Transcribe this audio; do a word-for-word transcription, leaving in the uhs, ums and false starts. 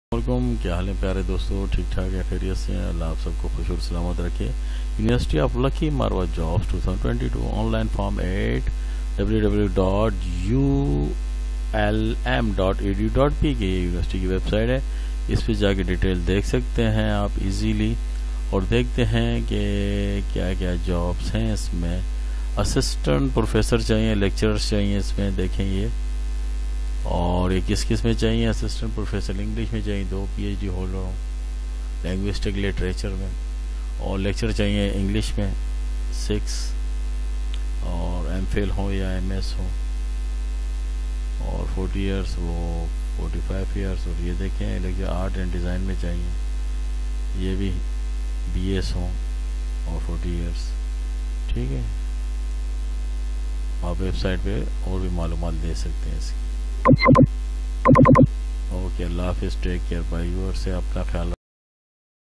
वालेकुम, क्या हाल है प्यारे दोस्तों। ठीक ठाक है, खैरियत से हैं। अल्लाह आप सबको खुश और सलामत रखे। University of Lakki Marwat jobs two thousand twenty two online form at W W W dot U L M dot E D U dot P K university की वेबसाइट है। इस पर जाके डिटेल देख सकते हैं आप इजीली और देखते हैं कि क्या क्या जॉब्स हैं इसमें। असिस्टेंट प्रोफेसर चाहिए, लेक्चरर्स चाहिए इसमें, देखें ये। और ये किस किस में चाहिए। असिस्टेंट प्रोफेसर इंग्लिश में चाहिए, दो पीएचडी होल्डर हो लैंग्विस्टिक लिटरेचर में, और लेक्चर चाहिए इंग्लिश में सिक्स, और एमफिल हो या एमएस हो, और फोर्टी इयर्स वो फोर्टी फाइव इयर्स। और ये देखें लेक्चर आर्ट एंड डिज़ाइन में चाहिए, ये भी बीएस हो और फोर्टी इयर्स। ठीक है, आप वेबसाइट पे और भी मालूमात दे सकते हैं इसकी। ओके, अल्लाह हाफिज़, टेक केयर, बाय। व्यूअर्स से अपना ख्याल